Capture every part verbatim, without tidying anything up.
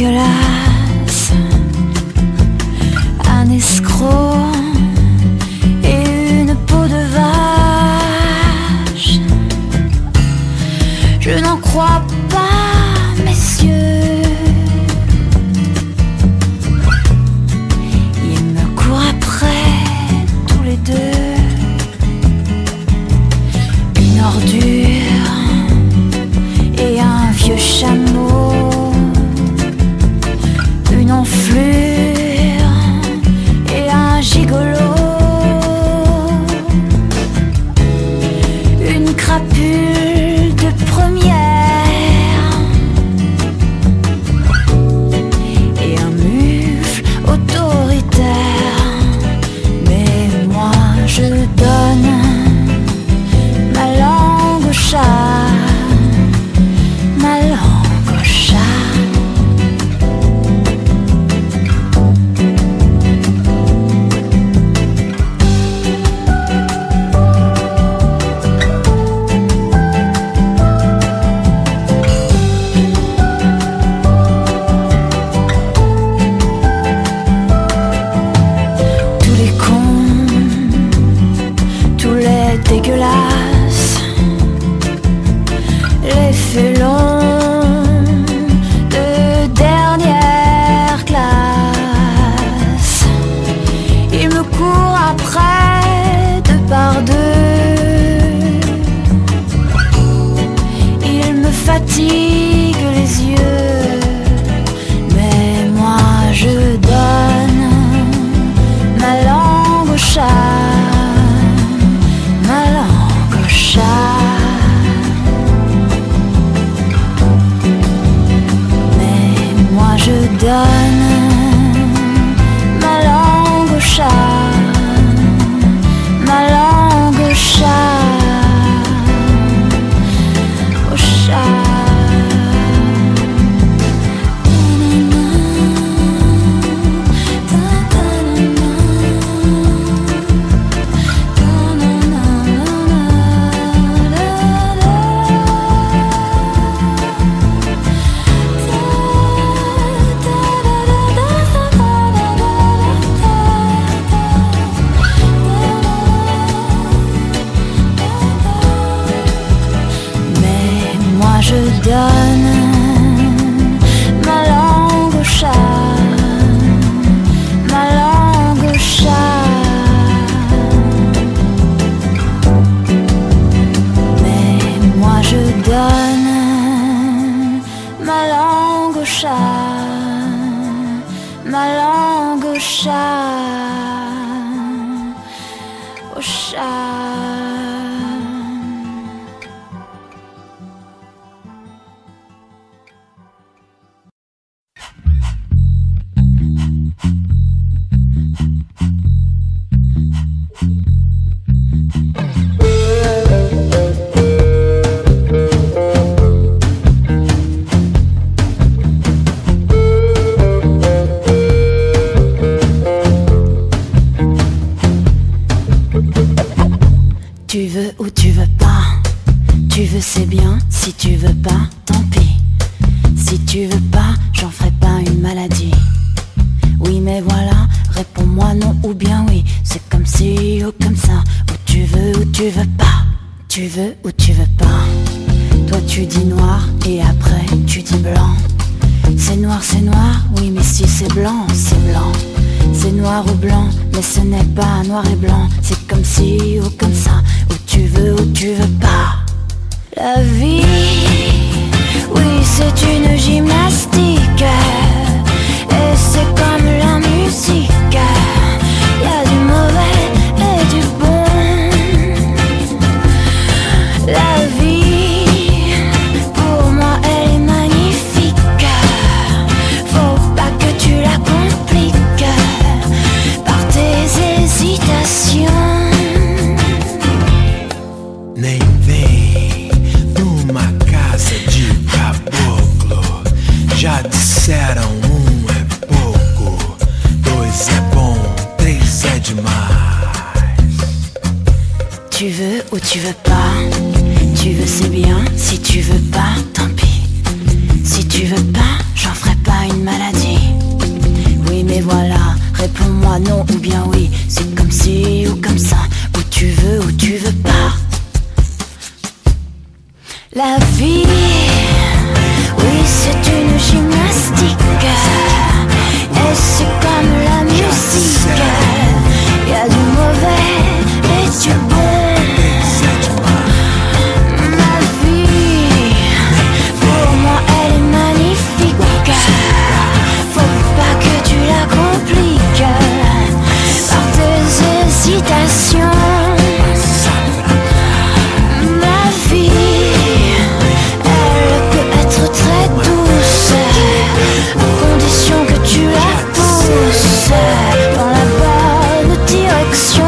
dégueulasse, un escroc et une peau de vache. Je n'en crois pas, messieurs. Ils me courent après, tous les deux. Une ordure et un vieux chameau, une enflure et un gigolo, une crapule de première et un mufle autoritaire. Mais moi je donne ma langue au chat, ma langue au chat. Tous les cons, tous les dégueulasses, les félons de dernière classe, ils me courent après deux par deux. Ils me fatiguent les yeux, mais moi je donne ma langue au chat, ma langue au chat. Je donne ma langue au chat, ma langue au chat, au chat. Je donne ma langue au chat, ma langue au chat. Mais moi je donne ma langue au chat, ma langue au chat, au chat. Tu veux ou tu veux pas, tu veux c'est bien, si tu veux pas, tant pis. Si tu veux pas, j'en ferai pas une maladie. Oui mais voilà, réponds-moi non ou bien oui. C'est comme si ou comme ça, ou tu veux ou tu veux pas. Tu veux ou tu veux pas. Toi tu dis noir et après tu dis blanc. C'est noir, c'est noir, oui mais si c'est blanc, c'est blanc. C'est noir ou blanc, mais ce n'est pas noir et blanc. C'est comme si ou comme ça, ou tu veux ou tu veux pas. La vie, oui c'est une gymnastique, et c'est comme la musique. Y a du mauvais et du bon. La vie, pour moi elle est magnifique. Faut pas que tu la compliques par tes hésitations. Nem vem numa casa de caboclo. Já disseram um é pouco, dois é bom, três é demais. Tu veux ou tu veux pas. Tu veux c'est bien, si tu veux pas, tant pis. Si tu veux pas, j'en ferai pas une maladie. La vie, oui, c'est une gymnastique. Et c'est comme la musique. Il y a du mauvais et du bon. Ma vie, pour moi, elle est magnifique. Faut pas que tu la compliques par tes hésitations. Dans la bonne direction.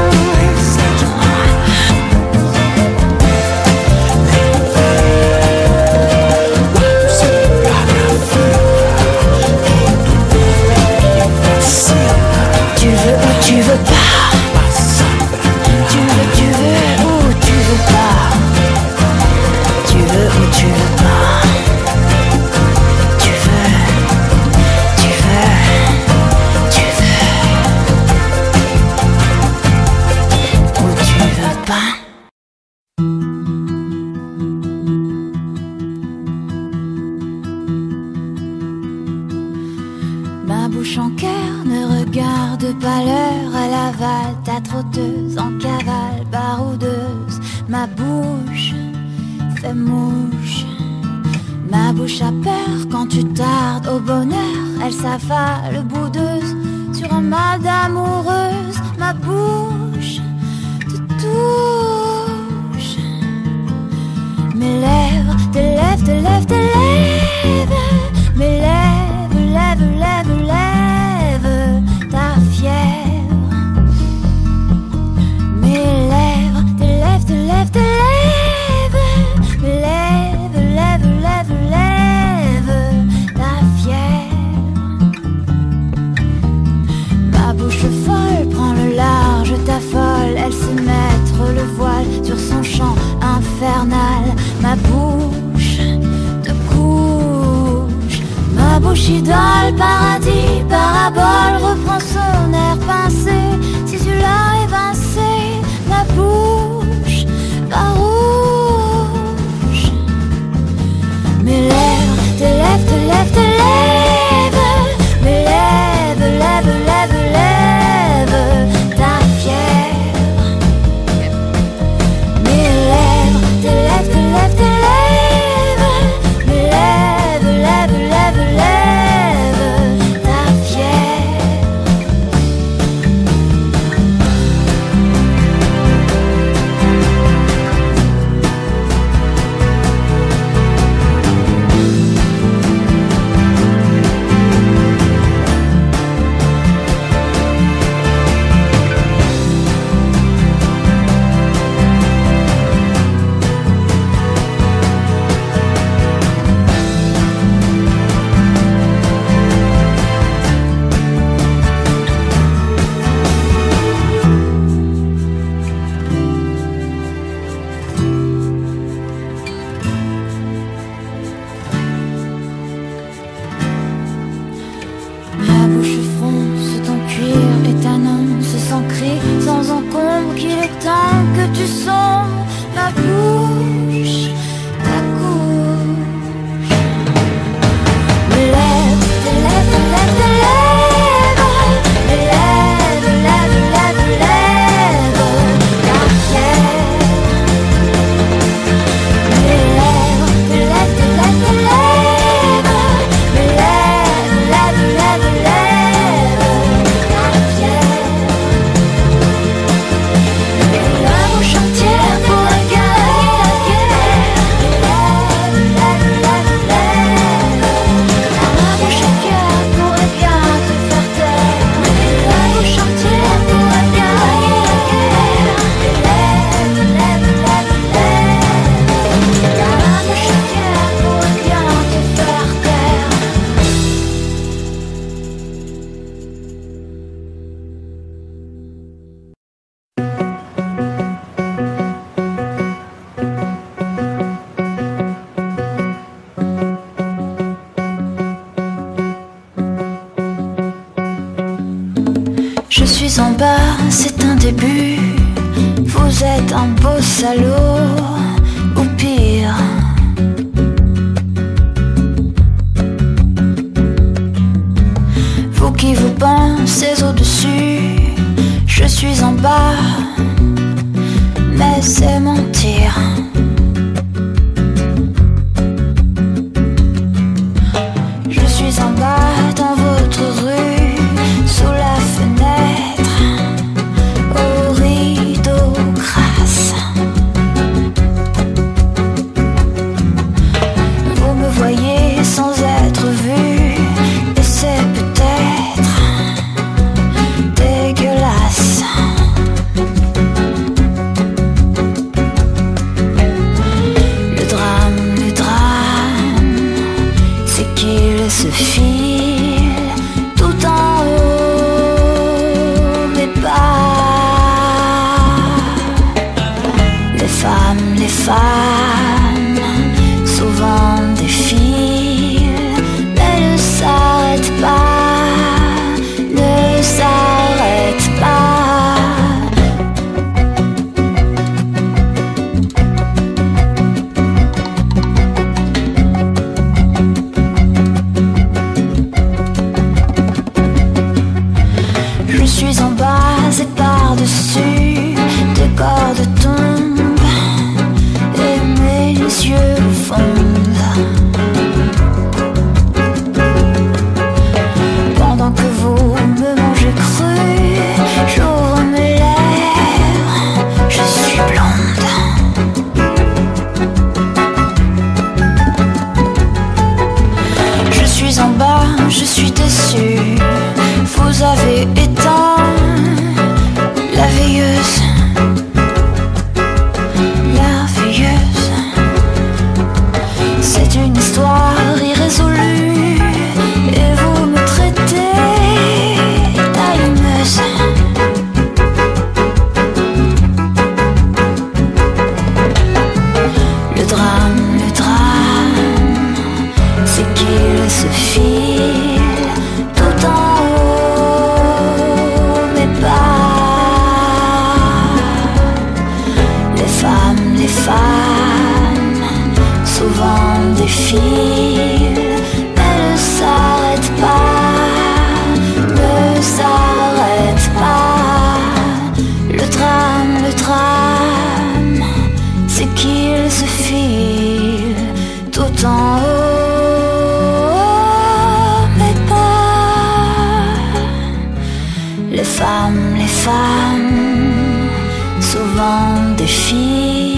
Tu veux ou tu veux pas. Tu veux, tu veux ou tu veux pas. Tu veux ou tu veux pas. Tu veux, tu veux. Tu veux ou tu veux pas. Ma bouche en cœur ne regarde pas l'heure, elle avale ta trotteuse en cavale baroudeuse. Ma bouche fait mouche. Ma bouche a peur quand tu tardes au bonheur, elle s'affale boudeuse sur un mal d'amoureuse. Ma bouche te touche. Mes lèvres, tes lèvres, tes lèvres, tes lèvres. Mes lèvres, lèvres, lèvres, lèvres ta fièvre. Mes lèvres, tes lèvres, tes lèvres, tes lèvres. Mes lèvres, lèvres, lèvres, lèvres ta fièvre. Ma bouche folle prend le large, t'affole. Elle sait mettre le voile sur son chant infernal. Ma bouche te couche. Ma bouche idole, paradis, parabole, reprend son air pincé. Si tu l'as évincé, ma bouche farouche. Mes lèvres, tes lèvres, tes lèvres, tes lèvres. Mes lèvres, lèvres, lèvres, lèvres ta fièvre. Mes lèvres, tes lèvres, tes lèvres, tes lèvres. Mes lèvres, lèvres, lèvres, lèvres ta fièvre. Ma bouche fronce ton cuir et t'annonce sans cri, sans encombre qu'il est temps que tu sombres. Ma bouche t'accouche. Mes lèvres, tes lèvres, tes lèvres, tes lèvres. Mes lèvres, lèvres, lèvres, lèvres ta fièvre. Mes lèvres, tes lèvres, tes lèvres, tes lèvres. Mes lèvres, lèvres, lèvres, lèvres ta fièvre. Et la bouche entière pourrait gagner la guerre. Mes lèvres, lèvres, lèvres, lèvres. La bouche en cœur pourrait bien te faire taire. Et la bouche entière pourrait gagner la guerre. Mes lèvres, lèvres, lèvres, lèvres. La bouche en cœur pourrait bien te faire taire. Je suis en bas, c'est un début. Vous êtes un beau salaud, ou pire. c'est qu'ils se filent tout en haut, mais pas les femmes, les femmes souvent défilent, mais ne s'arrêtent pas, ne s'arrêtent pas. Le drame, le drame, c'est qu'ils se filent tout en haut, mais pas les femmes, les femmes souvent défilent.